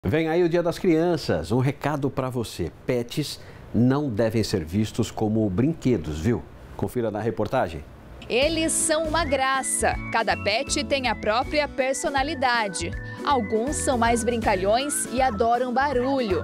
Vem aí o Dia das Crianças. Um recado para você. Pets não devem ser vistos como brinquedos, viu? Confira na reportagem. Eles são uma graça. Cada pet tem a própria personalidade. Alguns são mais brincalhões e adoram barulho.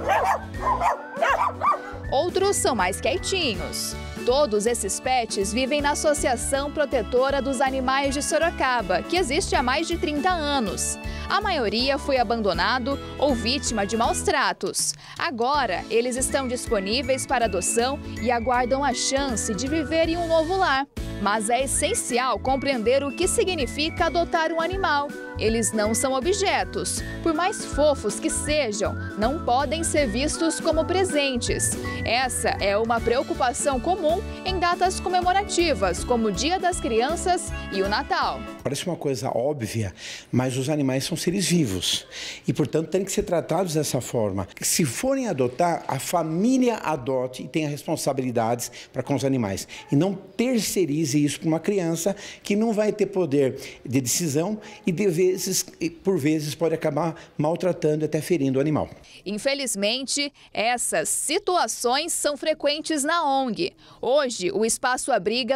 Outros são mais quietinhos. Todos esses pets vivem na Associação Protetora dos Animais de Sorocaba, que existe há mais de 30 anos. A maioria foi abandonado ou vítima de maus tratos. Agora, eles estão disponíveis para adoção e aguardam a chance de viver em um novo lar. Mas é essencial compreender o que significa adotar um animal. Eles não são objetos. Por mais fofos que sejam, não podem ser vistos como presentes. Essa é uma preocupação comum em datas comemorativas, como o Dia das Crianças e o Natal. Parece uma coisa óbvia, mas os animais são seres vivos e, portanto, têm que ser tratados dessa forma. Se forem adotar, a família adote e tenha responsabilidades para com os animais. E não terceirize isso para uma criança que não vai ter poder de decisão e, por vezes, pode acabar maltratando e até ferindo o animal. Infelizmente, essas situações são frequentes na ONG. Hoje, o espaço abriga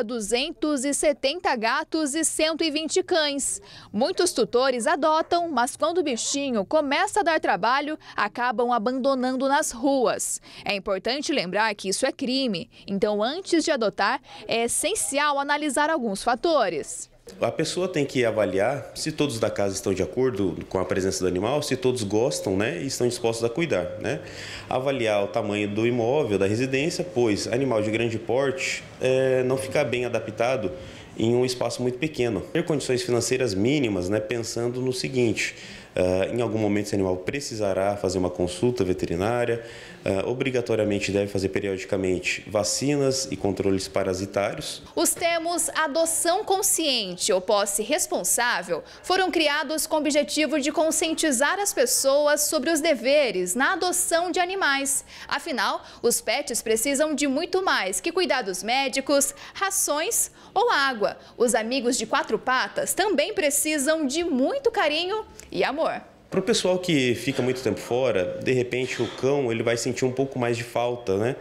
270 gatos e 120 cães. Muitos tutores adotam, mas quando o bichinho começa a dar trabalho, acabam abandonando nas ruas. É importante lembrar que isso é crime, então antes de adotar, é essencial analisar alguns fatores. A pessoa tem que avaliar se todos da casa estão de acordo com a presença do animal, se todos gostam, né, e estão dispostos a cuidar, né? Avaliar o tamanho do imóvel, da residência, pois animal de grande porte não fica bem adaptado em um espaço muito pequeno. Ter condições financeiras mínimas, né, pensando no seguinte: em algum momento esse animal precisará fazer uma consulta veterinária, obrigatoriamente deve fazer periodicamente vacinas e controles parasitários. Os termos adoção consciente ou posse responsável foram criados com o objetivo de conscientizar as pessoas sobre os deveres na adoção de animais. Afinal, os pets precisam de muito mais que cuidados médicos, rações ou água. Os amigos de quatro patas também precisam de muito carinho e amor. Para o pessoal que fica muito tempo fora, de repente o cão ele vai sentir um pouco mais de falta, né?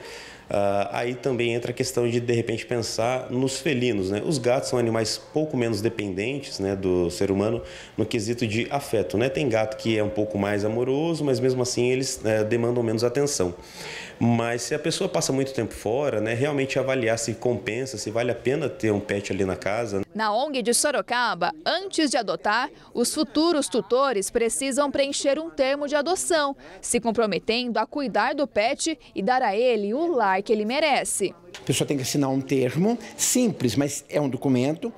Aí também entra a questão de repente pensar nos felinos, né? Os gatos são animais pouco menos dependentes, né, do ser humano no quesito de afeto, né? Tem gato que é um pouco mais amoroso, mas mesmo assim eles demandam menos atenção. Mas se a pessoa passa muito tempo fora, né, realmente avaliar se compensa, se vale a pena ter um pet ali na casa. Na ONG de Sorocaba, antes de adotar, os futuros tutores precisam preencher um termo de adoção, se comprometendo a cuidar do pet e dar a ele o lar que ele merece. A pessoa tem que assinar um termo simples, mas é um documento.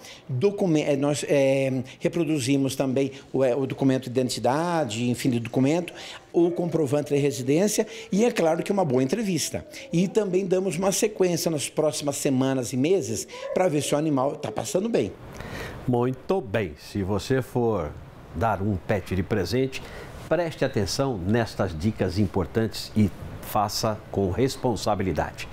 Nós reproduzimos também o documento de identidade, enfim, do documento, o comprovante de residência e, é claro, que uma boa entrevista. E também damos uma sequência nas próximas semanas e meses para ver se o animal está passando bem. Muito bem. Se você for dar um pet de presente, preste atenção nestas dicas importantes e faça com responsabilidade.